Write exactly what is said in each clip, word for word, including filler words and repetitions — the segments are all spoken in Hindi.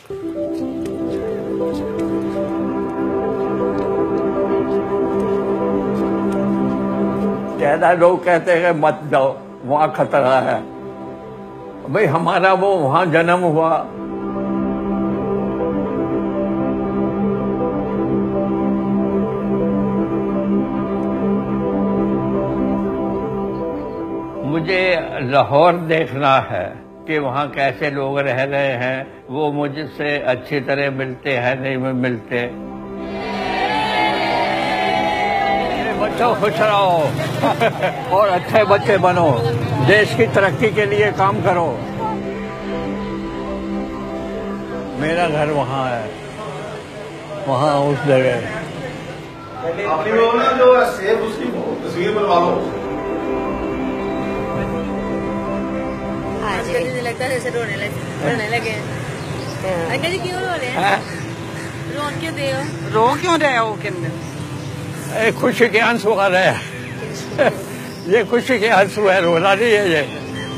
ज्यादा लोग कहते हैं कि मत जाओ, वहां खतरा है। भाई हमारा वो वहां जन्म हुआ, मुझे लाहौर देखना है कि वहाँ कैसे लोग रह रहे हैं, वो मुझसे अच्छी तरह मिलते हैं नहीं मिलते। बच्चों खुश रहो और अच्छे बच्चे बनो, देश की तरक्की के लिए काम करो। मेरा घर वहाँ है, वहाँ उस जगह। अपनी वो ना जो सेब उसकी तस्वीर बनवा लो। आज मुझे लगता है जैसे रोने लगे रोने लगे अंकल जी क्यों रो रहे हैं? रो क्यों दे हो? रो क्यों रहे हो? किन खुशी के आंसू आ रहे हैं। ये खुशी के आंसू है, रोना नहीं है ये।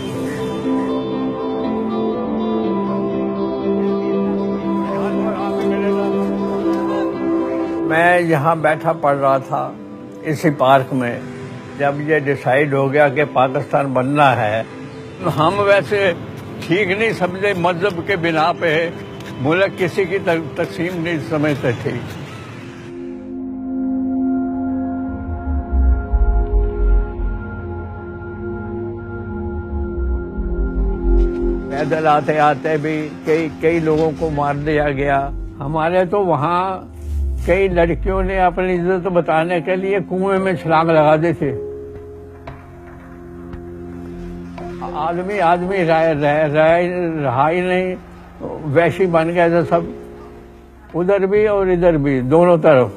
मैं यहाँ बैठा पढ़ रहा था इसी पार्क में, जब ये डिसाइड हो गया कि पाकिस्तान बनना है। हम वैसे ठीक नहीं समझे, मजहब के बिना पे मुल्क किसी की तकसीम नहीं समझते थे। पैदल आते आते भी कई कई लोगों को मार दिया गया। हमारे तो वहाँ कई लड़कियों ने अपनी इज्जत बताने के लिए कुएं में छलांग लगा दी थी। आदमी आदमी रह, रह, रह, रहा ही नहीं, वैशी बन गए थे सब, उधर भी और इधर भी, दोनों तरफ।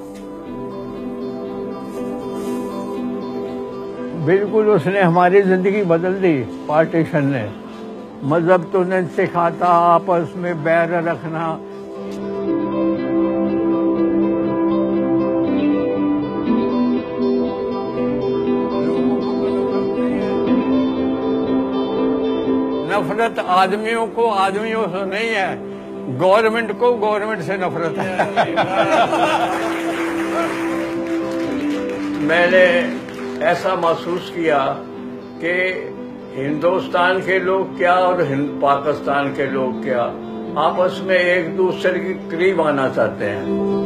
बिल्कुल उसने हमारी जिंदगी बदल दी, पार्टीशन ने। मजहब तो नहीं सिखाता आपस में बैर रखना। नफरत आदमियों को आदमियों से नहीं है, गवर्नमेंट को गवर्नमेंट से नफरत है। मैंने ऐसा महसूस किया कि हिंदुस्तान के लोग क्या और पाकिस्तान के लोग क्या आपस में एक दूसरे के करीब आना चाहते हैं।